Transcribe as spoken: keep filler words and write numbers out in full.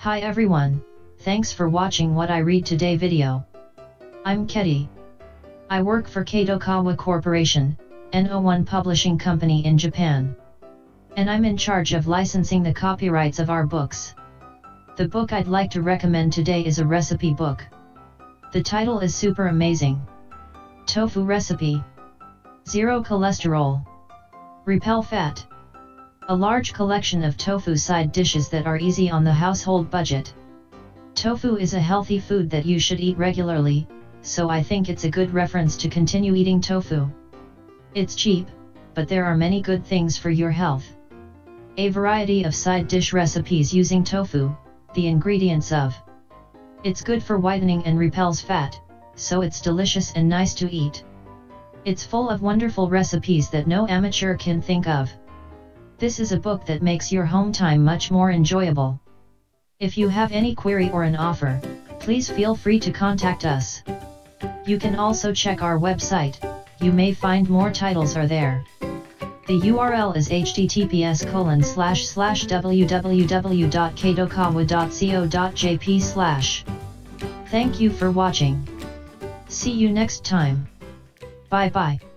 Hi everyone, thanks for watching what I read today video. I'm Kedi. I work for Kadokawa Corporation, N O one publishing company in Japan. And I'm in charge of licensing the copyrights of our books. The book I'd like to recommend today is a recipe book. The title is super amazing. Tofu recipe. Zero cholesterol. Repel fat. A large collection of tofu side dishes that are easy on the household budget. Tofu is a healthy food that you should eat regularly, so I think it's a good reference to continue eating tofu. It's cheap, but there are many good things for your health. A variety of side dish recipes using tofu, the ingredients of. It's good for whitening and repels fat, so it's delicious and nice to eat. It's full of wonderful recipes that no amateur can think of. This is a book that makes your home time much more enjoyable. If you have any query or an offer, please feel free to contact us. You can also check our website, you may find more titles are there. The U R L is h t t p s colon slash slash w w w dot kadokawa dot co dot j p slash. Thank you for watching. See you next time. Bye bye.